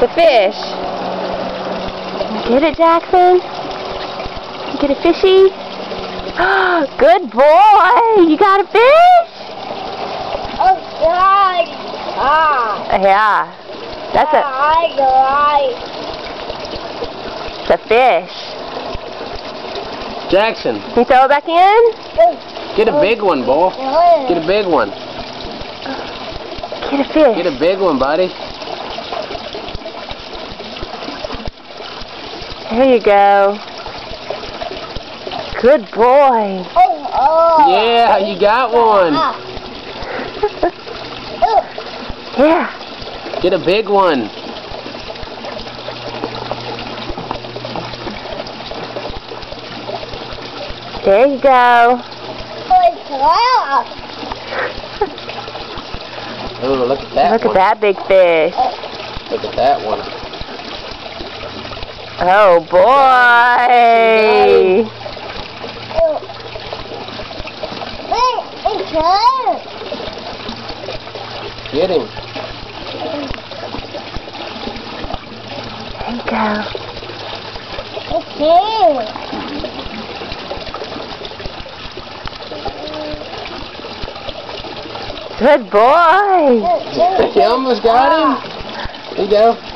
The fish. Get it, Jackson? You get a fishy? Good boy! You got a fish? Oh, God. Yeah. That's it's a fish. Jackson. Can you throw it back in? Get a big one, boy. Get a big one. Get a fish. Get a big one, buddy. There you go. Good boy. Yeah, you got one. Yeah. Get a big one. There you go. Oh, look at that Look one. at that big fish. Look at that one. Oh boy! Get him. There you go. Good boy! You almost got him. There you go.